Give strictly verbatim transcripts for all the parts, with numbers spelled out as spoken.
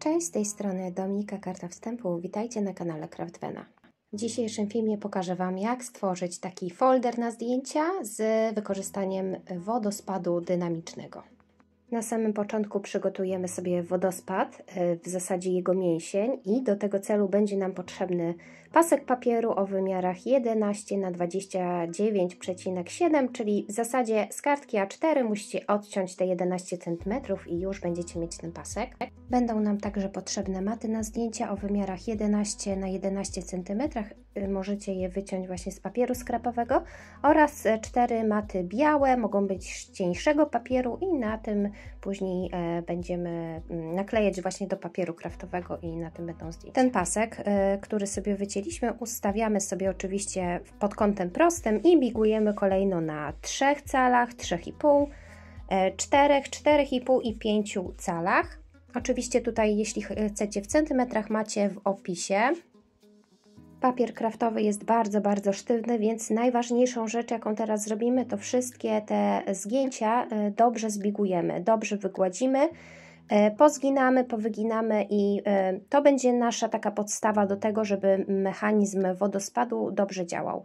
Cześć, z tej strony Dominika, karta wstępu. Witajcie na kanale Craftwena. W dzisiejszym filmie pokażę Wam, jak stworzyć taki folder na zdjęcia z wykorzystaniem wodospadu dynamicznego. Na samym początku przygotujemy sobie wodospad, w zasadzie jego mięsień, i do tego celu będzie nam potrzebny pasek papieru o wymiarach jedenaście na dwadzieścia dziewięć przecinek siedem, czyli w zasadzie z kartki A cztery musicie odciąć te jedenaście centymetrów i już będziecie mieć ten pasek. Będą nam także potrzebne maty na zdjęcia o wymiarach jedenaście na jedenaście centymetrów. Możecie je wyciąć właśnie z papieru skrapowego, oraz cztery maty białe, mogą być z cieńszego papieru, i na tym później e, będziemy naklejać właśnie do papieru kraftowego i na tym będą zdjęcia. Ten pasek, e, który sobie wycięliśmy, ustawiamy sobie oczywiście pod kątem prostym i bigujemy kolejno na trzech calach, trzech i pół, czterech, czterech i pół i pięciu calach. Oczywiście tutaj, jeśli chcecie w centymetrach, macie w opisie. Papier kraftowy jest bardzo, bardzo sztywny, więc najważniejszą rzecz, jaką teraz zrobimy, to wszystkie te zgięcia dobrze zbigujemy, dobrze wygładzimy, pozginamy, powyginamy, i to będzie nasza taka podstawa do tego, żeby mechanizm wodospadu dobrze działał.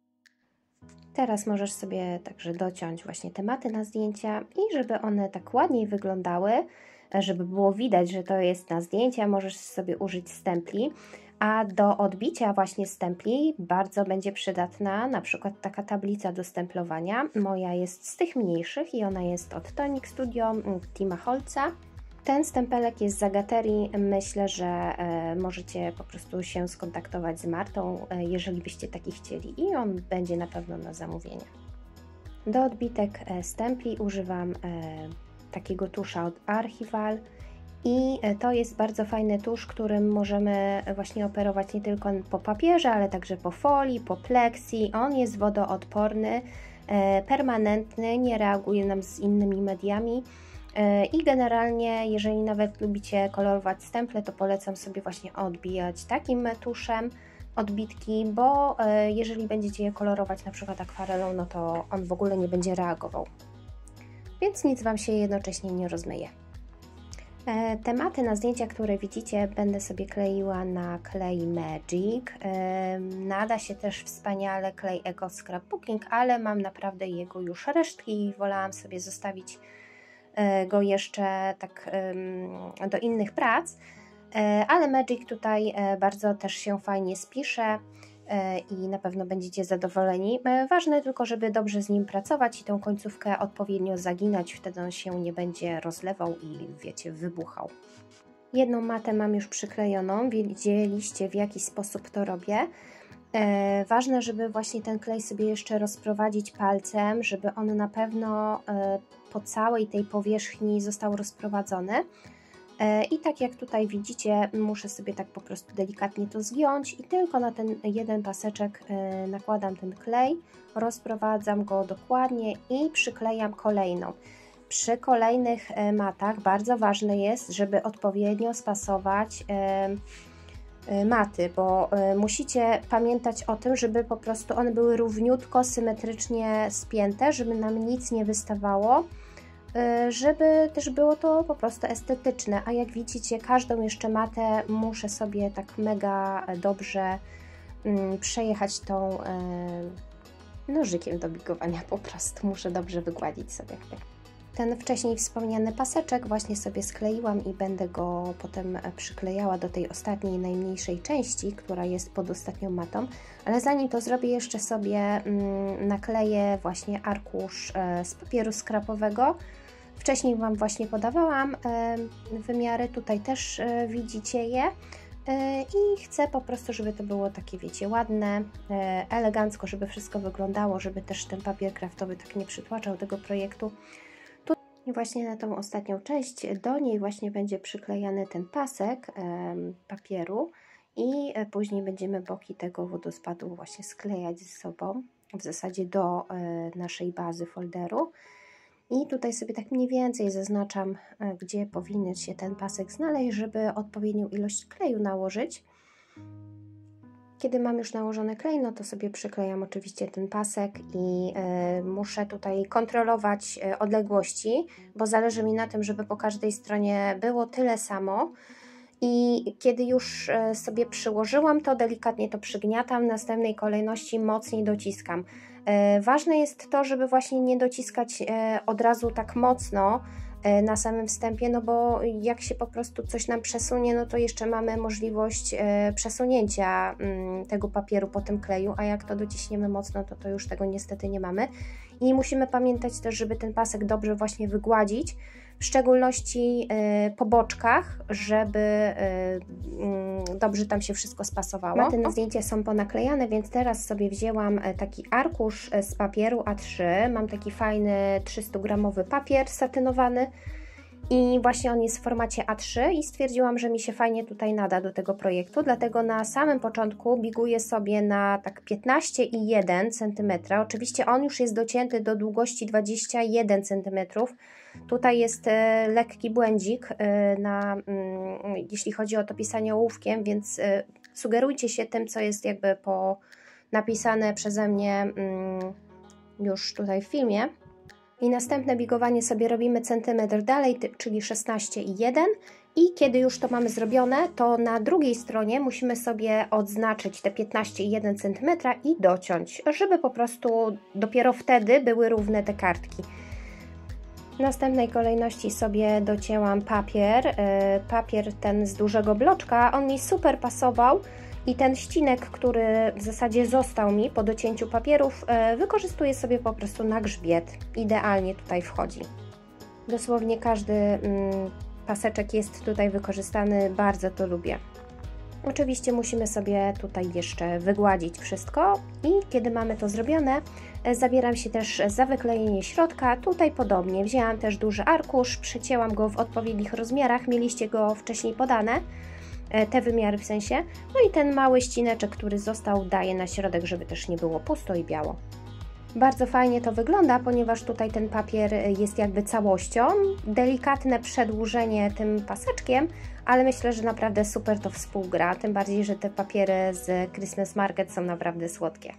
Teraz możesz sobie także dociąć właśnie te maty na zdjęcia, i żeby one tak ładniej wyglądały, żeby było widać, że to jest na zdjęcia, możesz sobie użyć stempli. A do odbicia właśnie stempli bardzo będzie przydatna na przykład taka tablica do stemplowania. Moja jest z tych mniejszych i ona jest od Tonic Studio Tima Holca. Ten stempelek jest z Agaterii. Myślę, że e, możecie po prostu się skontaktować z Martą, e, jeżeli byście taki chcieli, i on będzie na pewno na zamówienie. Do odbitek e, stempli używam e, takiego tusza od Archival. I to jest bardzo fajny tusz, którym możemy właśnie operować nie tylko po papierze, ale także po folii, po plexi. On jest wodoodporny, permanentny, nie reaguje nam z innymi mediami. I generalnie, jeżeli nawet lubicie kolorować stemple, to polecam sobie właśnie odbijać takim tuszem odbitki, bo jeżeli będziecie je kolorować na przykład akwarelą, no to on w ogóle nie będzie reagował. Więc nic Wam się jednocześnie nie rozmyje. Tematy na zdjęcia, które widzicie, będę sobie kleiła na klej Magic. Nada się też wspaniale klej Eco Scrapbooking, ale mam naprawdę jego już resztki i wolałam sobie zostawić go jeszcze tak do innych prac. Ale Magic tutaj bardzo też się fajnie spisze i na pewno będziecie zadowoleni. Ważne tylko, żeby dobrze z nim pracować i tą końcówkę odpowiednio zaginać, wtedy on się nie będzie rozlewał i, wiecie, wybuchał. Jedną matę mam już przyklejoną, widzieliście, w jaki sposób to robię. E, ważne, żeby właśnie ten klej sobie jeszcze rozprowadzić palcem, żeby on na pewno e, po całej tej powierzchni został rozprowadzony. I tak jak tutaj widzicie, muszę sobie tak po prostu delikatnie to zgiąć i tylko na ten jeden paseczek nakładam ten klej, rozprowadzam go dokładnie i przyklejam kolejną. Przy kolejnych matach bardzo ważne jest, żeby odpowiednio spasować maty, bo musicie pamiętać o tym, żeby po prostu one były równiutko, symetrycznie spięte, żeby nam nic nie wystawało, żeby też było to po prostu estetyczne. A jak widzicie, każdą jeszcze matę muszę sobie tak mega dobrze przejechać tą nożykiem do bigowania, po prostu muszę dobrze wygładzić sobie. Ten wcześniej wspomniany paseczek właśnie sobie skleiłam i będę go potem przyklejała do tej ostatniej, najmniejszej części, która jest pod ostatnią matą, ale zanim to zrobię, jeszcze sobie nakleję właśnie arkusz z papieru skrapowego. Wcześniej Wam właśnie podawałam wymiary, tutaj też widzicie je, i chcę po prostu, żeby to było takie, wiecie, ładne, elegancko, żeby wszystko wyglądało, żeby też ten papier kraftowy tak nie przytłaczał tego projektu. I właśnie na tą ostatnią część, do niej właśnie będzie przyklejany ten pasek papieru, i później będziemy boki tego wodospadu właśnie sklejać ze sobą, w zasadzie do naszej bazy folderu. I tutaj sobie tak mniej więcej zaznaczam, gdzie powinien się ten pasek znaleźć, żeby odpowiednią ilość kleju nałożyć. Kiedy mam już nałożony klej, no to sobie przyklejam oczywiście ten pasek i y, muszę tutaj kontrolować odległości, bo zależy mi na tym, żeby po każdej stronie było tyle samo. I kiedy już sobie przyłożyłam to, delikatnie to przygniatam, w następnej kolejności mocniej dociskam. Ważne jest to, żeby właśnie nie dociskać od razu tak mocno na samym wstępie, no bo jak się po prostu coś nam przesunie, no to jeszcze mamy możliwość przesunięcia tego papieru po tym kleju, a jak to dociśniemy mocno, to to już tego niestety nie mamy. I musimy pamiętać też, żeby ten pasek dobrze właśnie wygładzić, w szczególności po boczkach, żeby dobrze tam się wszystko spasowało. Maty na zdjęcie są ponaklejane, więc teraz sobie wzięłam taki arkusz z papieru A trzy. Mam taki fajny trzystugramowy papier satynowany i właśnie on jest w formacie A trzy i stwierdziłam, że mi się fajnie tutaj nada do tego projektu, dlatego na samym początku biguję sobie na tak piętnaście i jeden centymetra. Oczywiście on już jest docięty do długości dwadzieścia jeden centymetrów. Tutaj jest e, lekki błędzik, e, na, mm, jeśli chodzi o to pisanie ołówkiem, więc e, sugerujcie się tym, co jest jakby po napisane przeze mnie mm, już tutaj w filmie. I następne bigowanie sobie robimy centymetr dalej, czyli szesnaście i jeden. I kiedy już to mamy zrobione, to na drugiej stronie musimy sobie odznaczyć te piętnaście i jeden centymetra i dociąć, żeby po prostu dopiero wtedy były równe te kartki. W następnej kolejności sobie docięłam papier, papier ten z dużego bloczka, on mi super pasował i ten ścinek, który w zasadzie został mi po docięciu papierów, wykorzystuję sobie po prostu na grzbiet, idealnie tutaj wchodzi. Dosłownie każdy paseczek jest tutaj wykorzystany, bardzo to lubię. Oczywiście musimy sobie tutaj jeszcze wygładzić wszystko i kiedy mamy to zrobione, zabieram się też za wyklejenie środka. Tutaj podobnie, wzięłam też duży arkusz, przycięłam go w odpowiednich rozmiarach, mieliście go wcześniej podane, te wymiary w sensie. No i ten mały ścineczek, który został, daję na środek, żeby też nie było pusto i biało. Bardzo fajnie to wygląda, ponieważ tutaj ten papier jest jakby całością. Delikatne przedłużenie tym paseczkiem, ale myślę, że naprawdę super to współgra, tym bardziej, że te papiery z Christmas Market są naprawdę słodkie.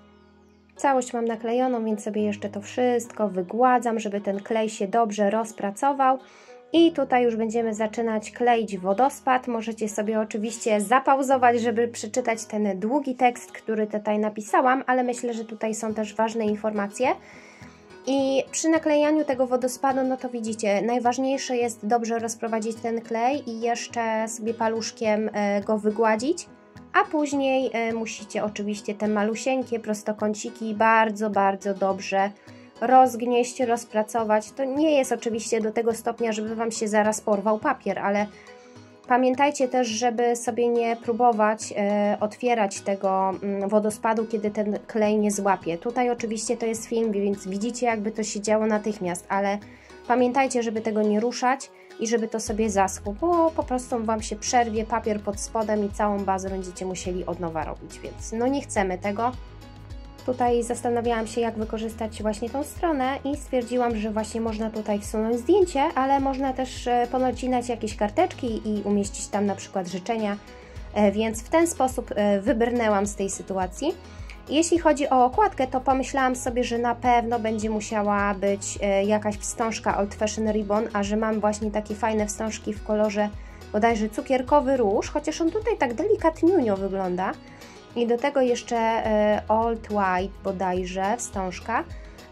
Całość mam naklejoną, więc sobie jeszcze to wszystko wygładzam, żeby ten klej się dobrze rozpracował. I tutaj już będziemy zaczynać kleić wodospad. Możecie sobie oczywiście zapauzować, żeby przeczytać ten długi tekst, który tutaj napisałam, ale myślę, że tutaj są też ważne informacje. I przy naklejaniu tego wodospadu, no to widzicie, najważniejsze jest dobrze rozprowadzić ten klej i jeszcze sobie paluszkiem go wygładzić, a później musicie oczywiście te malusieńkie prostokąciki bardzo, bardzo dobrze rozgnieść, rozpracować. To nie jest oczywiście do tego stopnia, żeby Wam się zaraz porwał papier, ale pamiętajcie też, żeby sobie nie próbować e, otwierać tego mm, wodospadu, kiedy ten klej nie złapie. Tutaj oczywiście to jest film, więc widzicie, jakby to się działo natychmiast, ale pamiętajcie, żeby tego nie ruszać i żeby to sobie zaschło, bo po prostu Wam się przerwie papier pod spodem i całą bazę będziecie musieli od nowa robić, więc no nie chcemy tego. Tutaj zastanawiałam się, jak wykorzystać właśnie tą stronę i stwierdziłam, że właśnie można tutaj wsunąć zdjęcie, ale można też ponacinać jakieś karteczki i umieścić tam na przykład życzenia, więc w ten sposób wybrnęłam z tej sytuacji. Jeśli chodzi o okładkę, to pomyślałam sobie, że na pewno będzie musiała być jakaś wstążka Old Fashion Ribbon, a że mam właśnie takie fajne wstążki w kolorze bodajże cukierkowy róż, chociaż on tutaj tak delikatniunio wygląda. I do tego jeszcze e, Old White bodajże wstążka.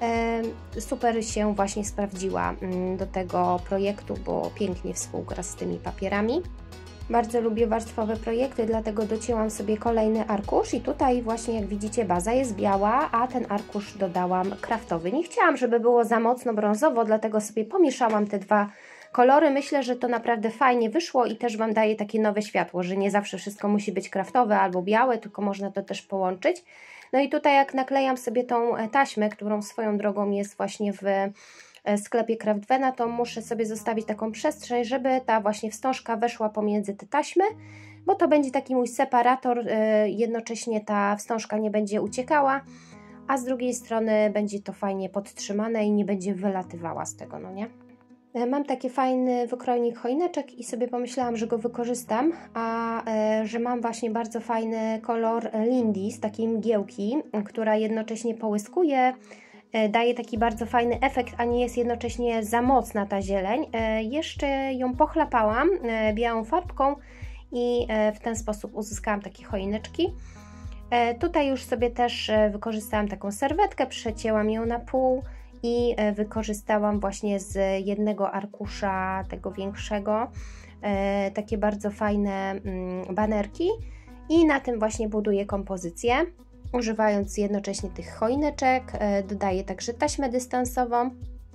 E, super się właśnie sprawdziła m, do tego projektu, bo pięknie współgra z tymi papierami. Bardzo lubię warstwowe projekty, dlatego docięłam sobie kolejny arkusz i tutaj właśnie, jak widzicie, baza jest biała, a ten arkusz dodałam kraftowy. Nie chciałam, żeby było za mocno brązowo, dlatego sobie pomieszałam te dwa kolory. Myślę, że to naprawdę fajnie wyszło i też Wam daje takie nowe światło, że nie zawsze wszystko musi być kraftowe albo białe, tylko można to też połączyć. No i tutaj jak naklejam sobie tą taśmę, którą swoją drogą jest właśnie w sklepie Craftvena, to muszę sobie zostawić taką przestrzeń, żeby ta właśnie wstążka weszła pomiędzy te taśmy, bo to będzie taki mój separator, jednocześnie ta wstążka nie będzie uciekała, a z drugiej strony będzie to fajnie podtrzymane i nie będzie wylatywała z tego, no nie? Mam taki fajny wykrojnik choineczek i sobie pomyślałam, że go wykorzystam, a e, że mam właśnie bardzo fajny kolor Lindy z takiej mgiełki, która jednocześnie połyskuje daje taki bardzo fajny efekt, a nie jest jednocześnie za mocna ta zieleń. Jeszcze ją pochlapałam białą farbką i w ten sposób uzyskałam takie choineczki. Tutaj już sobie też wykorzystałam taką serwetkę, przecięłam ją na pół i wykorzystałam właśnie z jednego arkusza, tego większego, takie bardzo fajne banerki i na tym właśnie buduję kompozycję, używając jednocześnie tych choineczek. Dodaję także taśmę dystansową.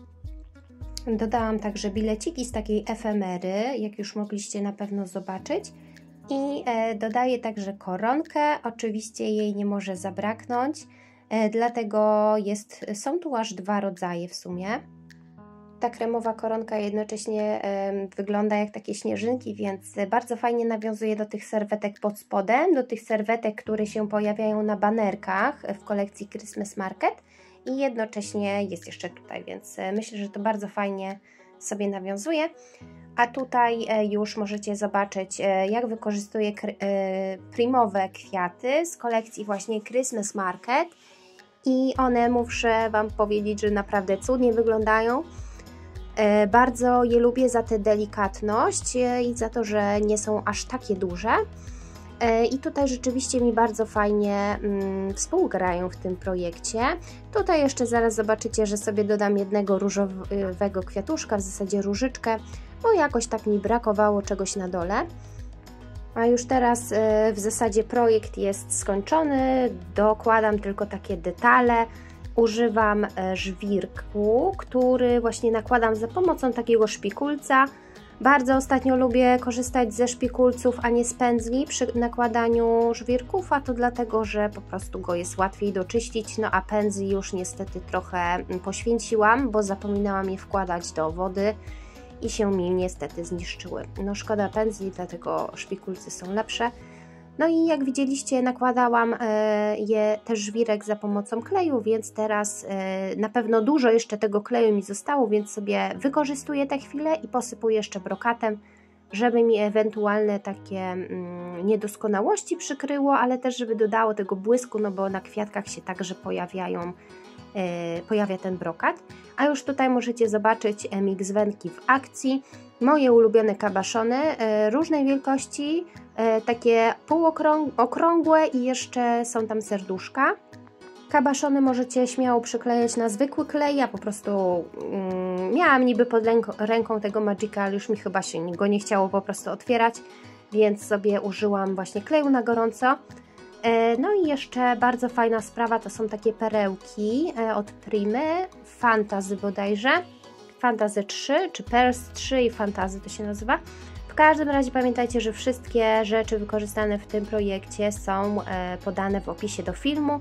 Dodałam także bileciki z takiej efemery, jak już mogliście na pewno zobaczyć. I dodaję także koronkę, oczywiście jej nie może zabraknąć, dlatego jest, są tu aż dwa rodzaje w sumie. Ta kremowa koronka jednocześnie wygląda jak takie śnieżynki, więc bardzo fajnie nawiązuje do tych serwetek pod spodem, do tych serwetek, które się pojawiają na banerkach w kolekcji Christmas Market i jednocześnie jest jeszcze tutaj, więc myślę, że to bardzo fajnie sobie nawiązuje. A tutaj już możecie zobaczyć, jak wykorzystuję primowe kwiaty z kolekcji właśnie Christmas Market i one, muszę Wam powiedzieć, że naprawdę cudnie wyglądają. Bardzo je lubię za tę delikatność i za to, że nie są aż takie duże. I tutaj rzeczywiście mi bardzo fajnie mm, współgrają w tym projekcie. Tutaj jeszcze zaraz zobaczycie, że sobie dodam jednego różowego kwiatuszka, w zasadzie różyczkę, bo jakoś tak mi brakowało czegoś na dole. A już teraz y, w zasadzie projekt jest skończony, dokładam tylko takie detale. Używam żwirku, który właśnie nakładam za pomocą takiego szpikulca. Bardzo ostatnio lubię korzystać ze szpikulców, a nie z pędzli przy nakładaniu żwirków, a to dlatego, że po prostu go jest łatwiej doczyścić, no a pędzli już niestety trochę poświęciłam, bo zapominałam je wkładać do wody i się mi niestety zniszczyły. No szkoda pędzli, dlatego szpikulcy są lepsze. No i jak widzieliście, nakładałam je też żwirek za pomocą kleju, więc teraz na pewno dużo jeszcze tego kleju mi zostało, więc sobie wykorzystuję tę chwilę i posypuję jeszcze brokatem, żeby mi ewentualne takie niedoskonałości przykryło, ale też żeby dodało tego błysku, no bo na kwiatkach się także pojawiają, pojawia ten brokat. A już tutaj możecie zobaczyć miks wędki w akcji. Moje ulubione kabaszony różnej wielkości, takie półokrągłe i jeszcze są tam serduszka. Kabaszony możecie śmiało przyklejać na zwykły klej, ja po prostu mm, miałam niby pod ręką, ręką tego Magica, ale już mi chyba się go nie chciało po prostu otwierać, więc sobie użyłam właśnie kleju na gorąco. No i jeszcze bardzo fajna sprawa to są takie perełki od Primy, Fantasy bodajże, Fantasy trzy, czy Pearls trzy i Fantasy to się nazywa. W każdym razie pamiętajcie, że wszystkie rzeczy wykorzystane w tym projekcie są podane w opisie do filmu.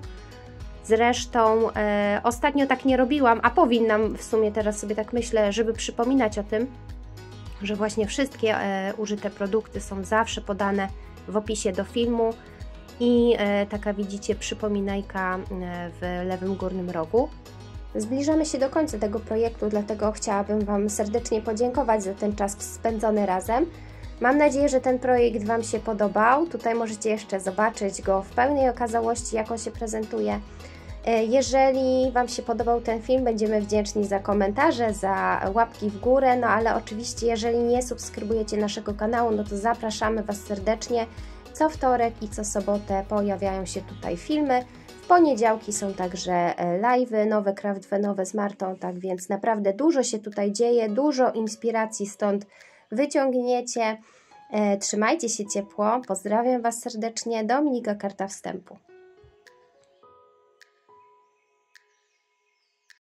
Zresztą e, ostatnio tak nie robiłam, a powinnam w sumie, teraz sobie tak myślę, żeby przypominać o tym, że właśnie wszystkie e, użyte produkty są zawsze podane w opisie do filmu i e, taka widzicie przypominajka w lewym górnym rogu. Zbliżamy się do końca tego projektu, dlatego chciałabym Wam serdecznie podziękować za ten czas spędzony razem. Mam nadzieję, że ten projekt Wam się podobał. Tutaj możecie jeszcze zobaczyć go w pełnej okazałości, jak on się prezentuje. Jeżeli Wam się podobał ten film, będziemy wdzięczni za komentarze, za łapki w górę, no ale oczywiście jeżeli nie subskrybujecie naszego kanału, no to zapraszamy Was serdecznie. Co wtorek i co sobotę pojawiają się tutaj filmy. W poniedziałki są także live'y, nowe Craftwenowe z Martą, tak więc naprawdę dużo się tutaj dzieje, dużo inspiracji stąd wyciągniecie. Trzymajcie się ciepło, pozdrawiam Was serdecznie, Dominika, karta wstępu.